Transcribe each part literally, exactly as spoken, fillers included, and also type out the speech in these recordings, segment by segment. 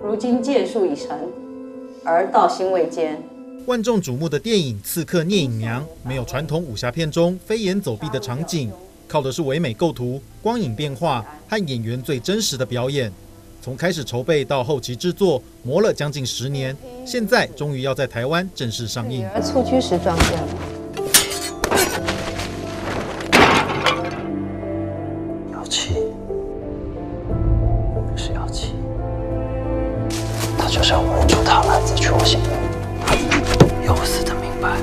如今剑术已成，而道心未坚。 万众瞩目的电影《刺客聂隐娘》没有传统武侠片中飞檐走壁的场景，靠的是唯美构图、光影变化和演员最真实的表演。从开始筹备到后期制作，磨了将近十年，现在终于要在台湾正式上映。 促驱时装件。 妖气，是妖气，他就是要捂住他们再去我心里。有死的明白。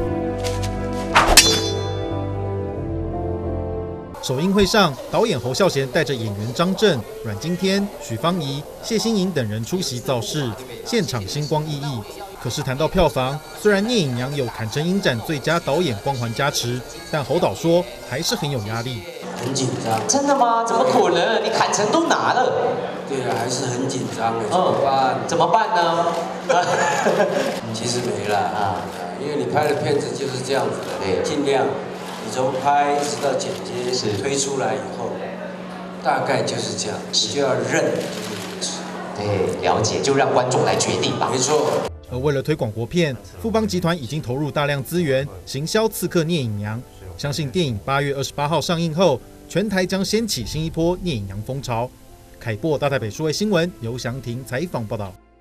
首映会上，导演侯孝贤带着演员张震、阮经天、许芳宜、谢欣颖等人出席造势，现场星光熠熠。可是谈到票房，虽然《聂隐娘》有坎城影展最佳导演光环加持，但侯导说还是很有压力， 很紧张。 真的吗？怎么可能？你坎城都拿了。 对啊，还是很紧张的。怎么办？ 怎么办呢？ 其实没啦啊，因为你拍的片子就是这样子的，对，尽量。你从拍一直到剪接，是推出来以后，大概就是这样，你就要认就是如此。 对，了解，就让观众来决定吧。 没错。 而为了推广国片，富邦集团已经投入大量资源行销《刺客聂隐娘》，相信电影八月二十八号上映后，全台将掀起新一波聂隐娘风潮。凯擘大台北数位新闻由祥廷采访报道。